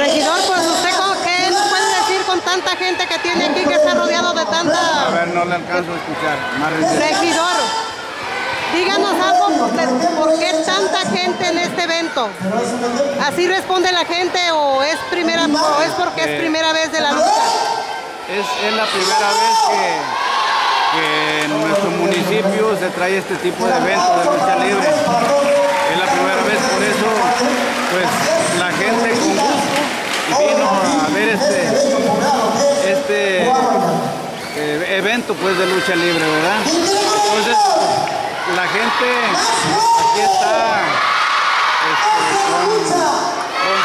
Regidor, pues usted ¿qué nos puede decir con tanta gente que tiene aquí, que está rodeado de tanta... A ver, no le alcanzo a escuchar. Regidor, díganos algo por qué tanta gente en este evento. ¿Así responde la gente o es porque es primera vez de la lucha? Es la primera vez que en nuestro municipio se trae este tipo de eventos de lucha libre. Es la primera vez, por eso pues la gente con gusto vino a ver este evento pues de lucha libre, ¿verdad? Entonces la gente aquí está con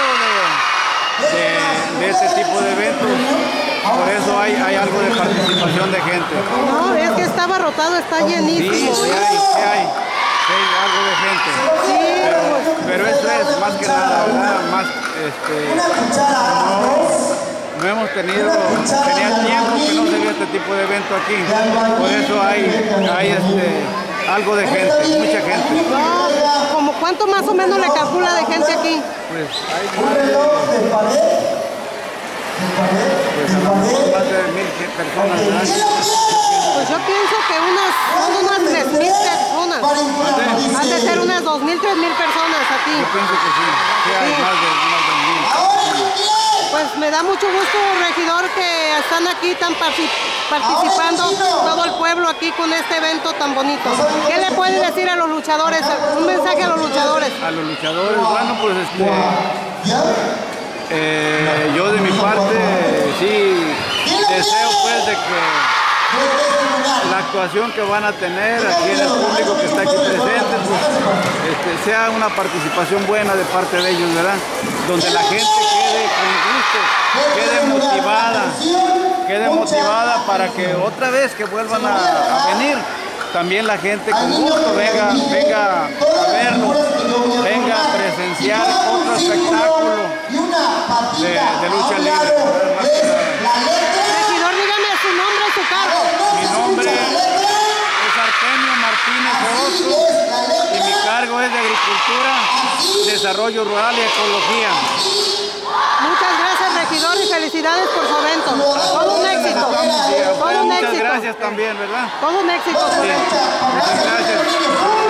deseo de este tipo de eventos. Por eso hay algo de participación de gente. No, es que está abarrotado, está llenísimo. Sí, hay algo de gente. Sí, pero eso es más que nada, ¿verdad? Más, no hemos tenía tiempo que no se ve este tipo de evento aquí. Por eso hay algo de gente, mucha gente. No, ¿como cuánto más o menos le calcula de gente aquí? Pues hay más de 1,000 personas, ¿verdad? Pues yo pienso que son unas 3,000 personas. Han de ser unas 2,000, 3,000 personas aquí. Yo pienso que sí hay más de 1,000. Pues me da mucho gusto, regidor, que están aquí participando todo el pueblo aquí con este evento tan bonito. ¿Qué le puede decir a los luchadores? Un mensaje a los luchadores. A los luchadores, bueno, pues yo de mi parte sí deseo pues de que la actuación que van a tener aquí en el público que está aquí presente pues, sea una participación buena de parte de ellos, ¿verdad? Donde la gente quede con gusto, quede motivada para que otra vez que vuelvan a venir, también la gente con gusto venga a verlos, venga a presenciar otro espectáculo de lucha libre. Regidor, dígame su nombre y su cargo. Mi nombre es Artemio Martínez Orozco y mi cargo es de Agricultura, Desarrollo Rural y Ecología. Muchas gracias, regidor, y felicidades por su evento. Todo un éxito. Muchas gracias también, ¿verdad? Todo un éxito. Sí. Muchas gracias.